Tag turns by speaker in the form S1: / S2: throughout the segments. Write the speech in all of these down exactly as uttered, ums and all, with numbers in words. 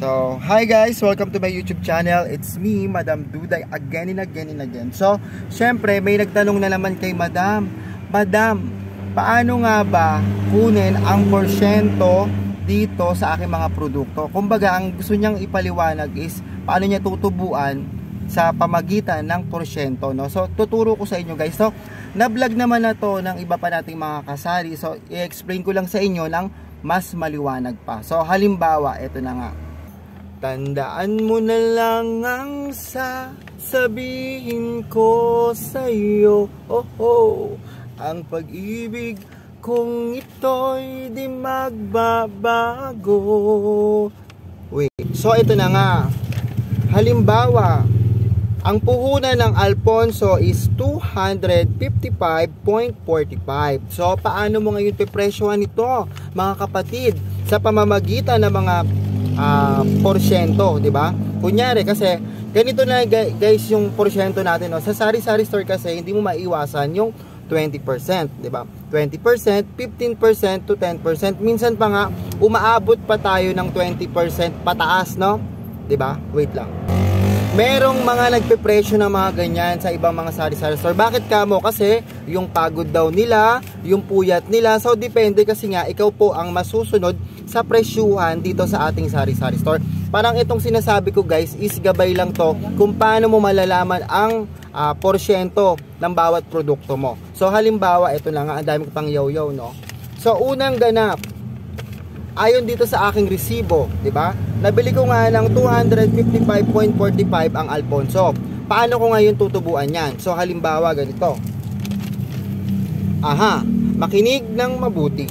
S1: So, hi guys! Welcome to my YouTube channel. It's me, Madam Duday, again and again and again. So, syempre, may nagtanong na naman kay Madam. Madam, paano nga ba kunin ang porsyento dito sa aking mga produkto? Kumbaga, ang gusto niyang ipaliwanag is paano niya tutubuan sa pamagitan ng porsyento, no? So, tuturo ko sa inyo guys. So, na-vlog naman na to ng iba pa nating mga kasari. So, i-explain ko lang sa inyo ng mas maliwanag pa. So, halimbawa, ito na nga. Tandaan mo na lang ang sasabihin ko sa iyo. Oh, oh. Ang pag-ibig kung ito'y di magbabago. Wait. So, ito na nga. Halimbawa, ang puhunan ng Alfonso is two hundred fifty-five point four five. So, paano mo ngayon pipresyohan ito, mga kapatid? Sa pamamagitan ng mga uh, porsyento, di ba? Kunyari, kasi ganito na guys yung porsyento natin, no? Sa sari-sari store kasi, hindi mo maiwasan yung twenty percent, di ba? twenty percent, fifteen percent to ten percent. Minsan pa nga, umaabot pa tayo ng twenty percent pataas, no? Di ba? Wait lang. Merong mga nagpe-presyo ng mga ganyan sa ibang mga sari-sari store. Bakit kamo? Kasi yung pagod daw nila, yung puyat nila. So, depende kasi nga, ikaw po ang masusunod sa presyuhan dito sa ating sari-sari store. Parang itong sinasabi ko guys, is gabay lang to kung paano mo malalaman ang uh, porsyento ng bawat produkto mo. So, halimbawa, ito na nga, ang dami ko pang yaw-yaw, no? So, unang ganap, ayon dito sa aking resibo, di ba? Nabili ko nga ng two hundred fifty-five point four five ang Alfonso. Paano ko ngayon tutubuan yan? So, halimbawa, ganito. Aha, makinig ng mabuti.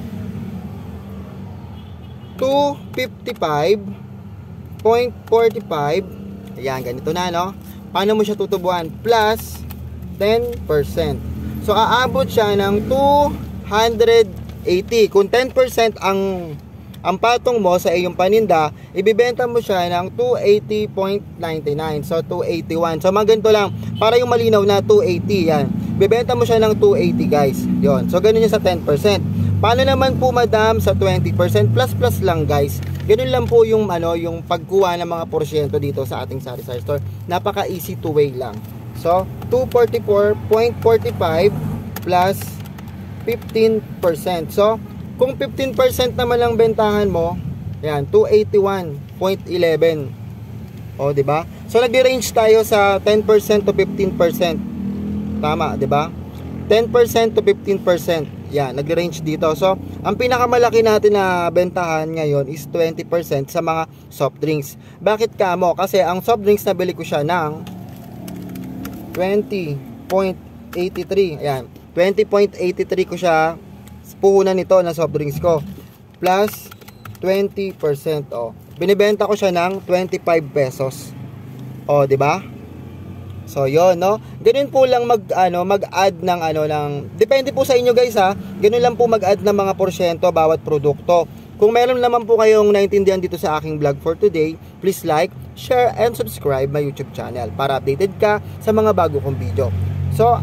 S1: two fifty-five point four five. Ayan, ganito na, no? Paano mo siya tutubuan? Plus ten percent. So, aabot siya ng two hundred eighty. Kung ten percent ang ang patong mo sa iyong paninda, ibibenta mo siya ng two eighty point nine nine. So, two eighty-one. So, mga ganito lang. Para yung malinaw na two eighty, yan. Ibibenta mo siya ng two eighty, guys. Yon. So, ganun yung sa ten percent. Paano naman po, madam, sa twenty percent? Plus, plus lang, guys. Ganun lang po yung, ano, yung pagkuha ng mga porsyento dito sa ating sari-sari store. Napaka-easy to weigh lang. So, two forty-four point four five plus fifteen percent. So, kung fifteen percent naman ang bentahan mo, ayan, two eighty-one point eleven. O, di ba? So, nag-range tayo sa ten percent to fifteen percent. Tama, di ba? ten percent to fifteen percent. Yan, nag-range dito. So, ang pinakamalaki natin na bentahan ngayon is twenty percent sa mga soft drinks. Bakit kamo? Kasi ang soft drinks nabili ko siya ng twenty point eight three. Ayan, twenty point eight three ko siya puhunan nito na soft drinks ko. Plus twenty percent. Oh. Binibenta ko siya ng twenty-five pesos. Oh, di ba? So, yon, no? Ganun po lang mag ano, mag-add ng ano ng depende po sa inyo guys ha. Ganun lang po mag-add ng mga porsyento bawat produkto. Kung meron naman po kayong naintindihan dito sa aking vlog for today, please like, share and subscribe my YouTube channel para updated ka sa mga bago kong video. So,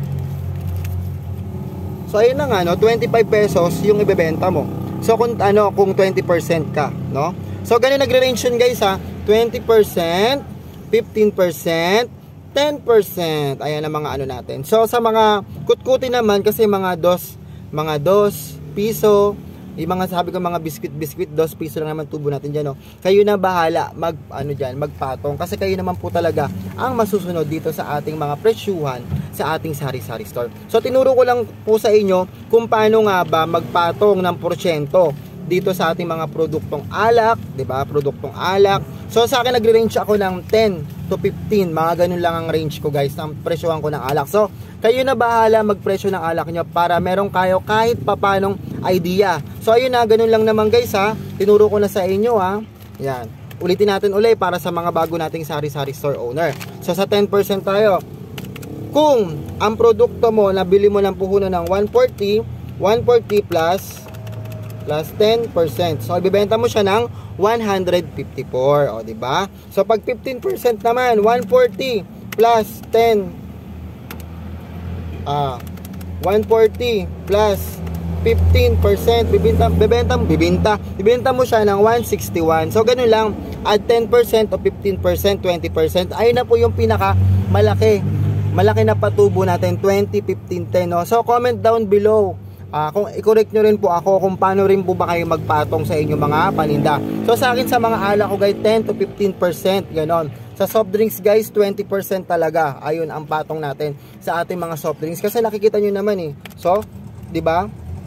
S1: So, ayun na nga, no? twenty-five pesos yung ibebenta mo. So, kung, ano, kung twenty percent ka, no? So, ganun nagre-range yun, guys, ha? twenty percent, fifteen percent, ten percent. Ayan ang mga ano natin. So, sa mga kutkuti naman, kasi mga dos, mga dos piso, yung mga sabi ko, mga biskwit-biskwit, dos piso lang naman tubo natin dyan, no? Kayo na bahala mag, ano dyan, magpatong. Kasi kayo naman po talaga ang masusunod dito sa ating mga presyuhan sa ating sari-sari store. So, tinuro ko lang po sa inyo kung paano nga ba magpatong ng porsyento dito sa ating mga produktong alak, di ba? Produktong alak. So, sa akin nagre-range ako ng ten to fifteen. Mga ganun lang ang range ko, guys, ng presyohan ko ng alak. So, kayo na bahala magpresyo ng alak nyo para meron kayo kahit papanong idea. So, ayun na, ganun lang naman, guys, ha. Tinuro ko na sa inyo, ha. Yan. Ulitin natin ulit para sa mga bago nating sari-sari store owner. So, sa ten percent tayo. Kung ang produkto mo, nabili mo ng puhunan ng one forty, one forty plus plus ten percent. So, ibibenta mo siya ng one fifty-four. O, diba? So, pag fifteen percent naman, one forty plus ten. Ah, one forty plus fifteen percent. Bibenta, bibenta, bibenta, bibenta mo siya ng one sixty-one. So, ganun lang. add ten percent o fifteen percent, twenty percent. Ayun na po yung pinaka malaki. Malaki na patubo natin, twenty, fifteen, ten, no? So comment down below. Uh, kung i-correct nyo rin po ako kung paano rin po ba kayo magpatong sa inyong mga paninda. So sa akin sa mga alak ko guys, ten to fifteen percent, ganon. Sa soft drinks guys, twenty percent talaga. Ayun ang patong natin sa ating mga soft drinks. Kasi nakikita nyo naman eh. So, di ba?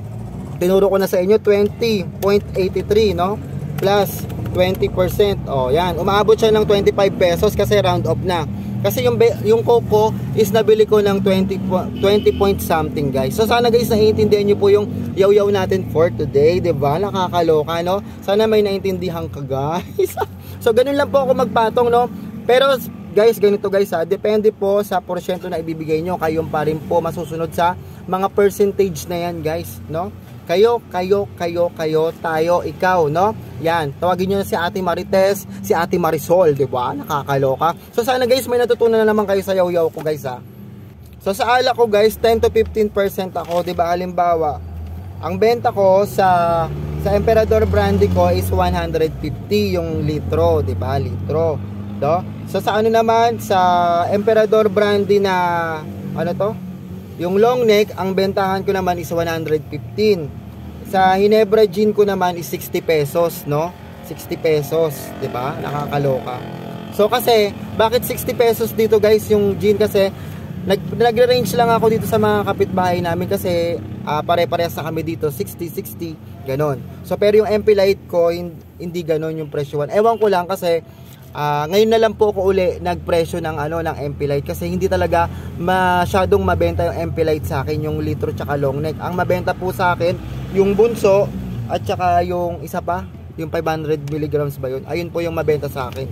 S1: Tinuro ko na sa inyo, twenty point eight three, no? Plus twenty percent. Oh, yan. Umaabot siya ng twenty-five pesos kasi round off na. Kasi yung, yung Coco is nabili ko ng twenty, twenty point something guys. So sana guys naiintindihan nyo po yung yaw-yaw natin for today, diba? Nakakaloka, no? Sana may naintindihan ka guys. So ganun lang po ako magpatong, no? Pero guys, ganito guys ha, depende po sa porsyento na ibibigay nyo. Kayong pa rin po masusunod sa mga percentage na yan guys, no? Kayo, kayo, kayo, kayo, tayo, ikaw, no? Yan, tawagin nyo na si Ate Marites, si Ate Marisol, di ba? Nakakaloka. So sana guys, may natutunan na naman kayo sa yaw-yaw ko guys ha. So sa alak ko guys, ten to fifteen percent ako, di ba? Halimbawa, ang benta ko sa sa Emperador Brandy ko is one hundred fifty yung litro, di ba? Litro, do? So sa ano naman, sa Emperador Brandy na, ano to? Yung long neck, ang bentahan ko naman is one hundred fifteen. Sa Ginebra Gin ko naman is sixty pesos, no? sixty pesos, 'di ba? Nakakaloka. So kasi, bakit sixty pesos dito, guys, yung gin kasi nag nagre-range lang ako dito sa mga kapitbahay namin kasi uh, pare-parehas na kami dito, sixty, sixty, ganon. So pero yung M P Light ko hindi ganon yung presyoan. Ewan ko lang kasi Uh, ngayon na lang po ako uli nagpresyo ng ano ng M P Light kasi hindi talaga masyadong mabenta yung M P Light sa akin, yung litro tsaka long neck. Ang mabenta po sa akin yung bunso at tsaka yung isa pa, yung five hundred milligrams ba yun? Ayun po yung mabenta sa akin.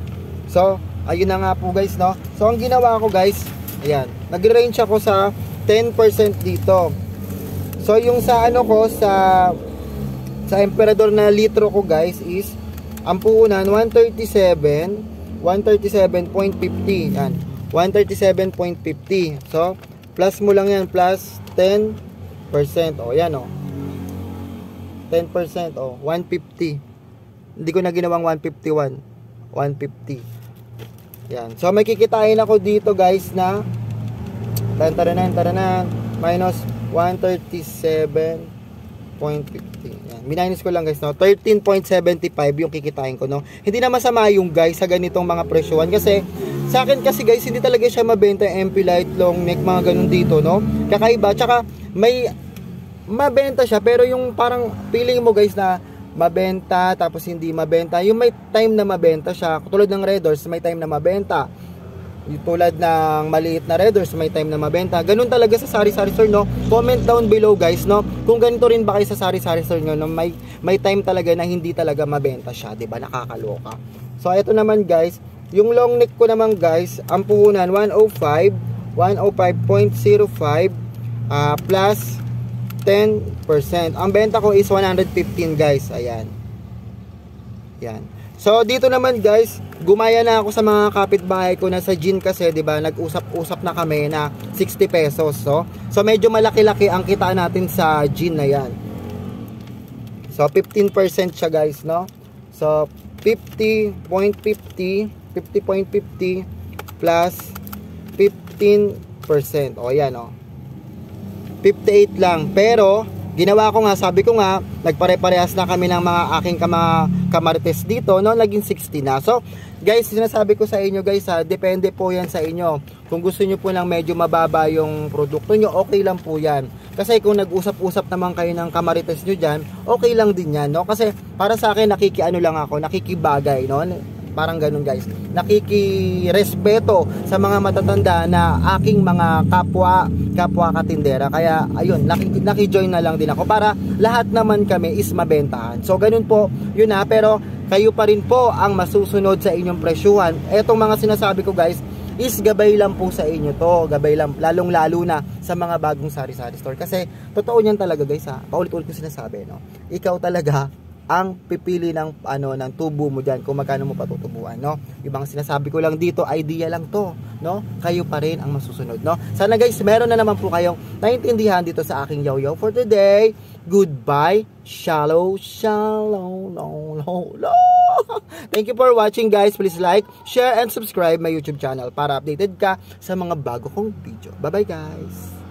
S1: So, ayun na nga po guys, no? So, ang ginawa ko guys, ayan, nag-range ako sa ten percent dito. So, yung sa ano ko, sa sa Emperador na litro ko guys is ang puunan one thirty-seven, one thirty-seven point fifty. Yan, one thirty-seven point fifty. So, plus mo lang yan, plus ten percent. O, yan o. ten percent o, one fifty. Hindi ko na ginawang one fifty-one. one fifty. Yan. So, may kikitain ako dito guys na taranan, taranan, minus one thirty-seven point fifty. Yan. Minus ko lang guys, no? thirteen point seven five yung kikitain ko, no? Hindi na masama yung guys sa ganitong mga presyoan kasi sa akin kasi guys, hindi talaga siya mabenta yung M P Light, long neck, mga ganun dito, no? Kakaiba. Tsaka may mabenta siya pero yung parang feeling mo guys na mabenta tapos hindi mabenta. Yung may time na mabenta siya. Tulad ng Red Horse, may time na mabenta. Yung tulad ng maliit na Red Horse, may time na mabenta. Ganun talaga sa sari-sari store, no? Comment down below guys, no? Kung ganito rin ba kayo sa sari-sari store nyo, no? May, may time talaga na hindi talaga mabenta siya, diba? Nakakaloka. So, ito naman guys, yung long neck ko naman guys, ang puhunan one oh five, one oh five point oh five uh, plus ten percent. Ang benta ko is one hundred fifteen guys. Ayan. Yan. So dito naman guys, gumaya na ako sa mga kapitbahay ko na sa gin kasi 'di ba, nag-usap-usap na kami na sixty pesos. So, so medyo malaki-laki ang kitaan natin sa gin na 'yan. So fifteen percent siya guys, no? So fifty point fifty, fifty point fifty plus fifteen percent. O yan, oh. fifty-eight lang. Pero ginawa ko nga, sabi ko nga, nagpare-parehas na kami ng mga aking kama, kamarites dito, no? Naging sixty na. So, guys, sinasabi ko sa inyo, guys, ha, depende po yan sa inyo. Kung gusto nyo po lang medyo mababa yung produkto nyo, okay lang po yan. Kasi kung nag-usap-usap naman kayo ng kamarites nyo dyan, okay lang din yan, no? Kasi para sa akin, nakikiano lang ako, nakikibagay, no? Parang ganun guys, nakikirespeto sa mga matatanda na aking mga kapwa kapwa katindera. Kaya ayun, naki-join na lang din ako para lahat naman kami is mabentahan. So ganun po yun na, pero kayo pa rin po ang masusunod sa inyong presyuhan. Etong mga sinasabi ko guys is gabay lang po sa inyo to, gabay lang, lalong lalo na sa mga bagong sari-sari store. Kasi totoo niyan talaga guys, ha, paulit-ulit ko sinasabi, no? Ikaw talaga ang pipili ng ano ng tubo mo diyan kung magkano mo patutubuan, no? Yung mga sinasabi ko lang dito, idea lang to, no? Kayo pa rin ang masusunod, no? Sana guys, meron na naman po kayong naintindihan dito sa aking yaw-yaw for today. Goodbye. Shallow, shallow, no, no, no. Thank you for watching, guys. Please like, share, and subscribe my YouTube channel para updated ka sa mga bago kong video. Bye-bye, guys.